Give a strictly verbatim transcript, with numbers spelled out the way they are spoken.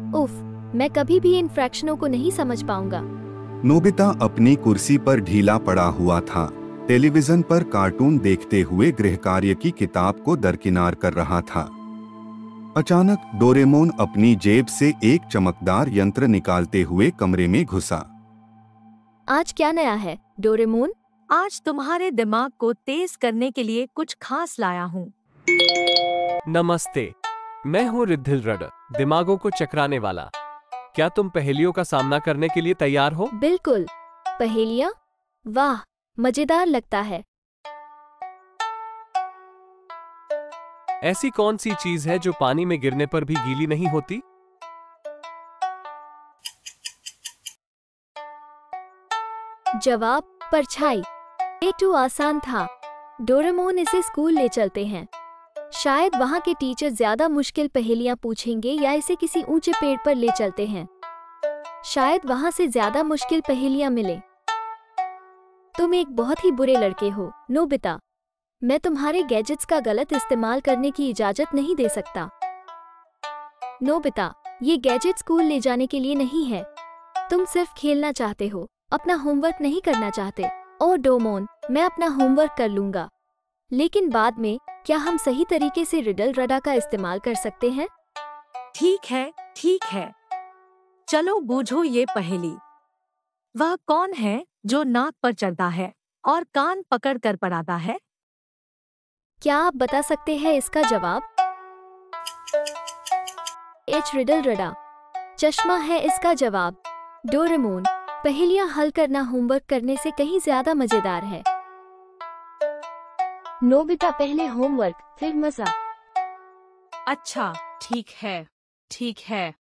उफ, मैं कभी भी इन फ्रैक्शनों को नहीं समझ पाऊंगा। नोबिता अपनी कुर्सी पर ढीला पड़ा हुआ था। टेलीविजन पर कार्टून देखते हुए गृह कार्य की किताब को दरकिनार कर रहा था। अचानक डोरेमोन अपनी जेब से एक चमकदार यंत्र निकालते हुए कमरे में घुसा। आज क्या नया है, डोरेमोन? आज तुम्हारे दिमाग को तेज करने के लिए कुछ खास लाया हूँ। नमस्ते, मैं हूँ रिद्धिल रडर, दिमागों को चकराने वाला। क्या तुम पहेलियों का सामना करने के लिए तैयार हो? बिल्कुल। पहेलियाँ? वाह, मजेदार लगता है। ऐसी कौन सी चीज है जो पानी में गिरने पर भी गीली नहीं होती? जवाब परछाई। ये टू आसान था। डोरेमोन इसे स्कूल ले चलते हैं। शायद वहाँ के टीचर ज्यादा मुश्किल पहेलियाँ पूछेंगे या इसे किसी ऊंचे पेड़ पर ले चलते हैं। शायद वहाँ से ज्यादा मुश्किल पहेलियाँ मिले। तुम एक बहुत ही बुरे लड़के हो, नोबिता। मैं तुम्हारे गैजेट्स का गलत इस्तेमाल करने की इजाजत नहीं दे सकता। नोबिता, ये गैजेट स्कूल ले जाने के लिए नहीं है। तुम सिर्फ खेलना चाहते हो, अपना होमवर्क नहीं करना चाहते। ओ डोरेमोन, मैं अपना होमवर्क कर लूंगा, लेकिन बाद में क्या हम सही तरीके से रिडल रडा का इस्तेमाल कर सकते हैं? ठीक है, ठीक है। चलो बूझो ये पहेली। वह कौन है जो नाक पर चढ़ता है और कान पकड़ कर पढ़ाता है? क्या आप बता सकते हैं इसका जवाब? एच रिडल रडा। चश्मा है इसका जवाब। डोरेमोन, पहेलियां हल करना होमवर्क करने से कहीं ज्यादा मजेदार है। नोबिता, पहले होमवर्क फिर मजा। अच्छा, ठीक है, ठीक है।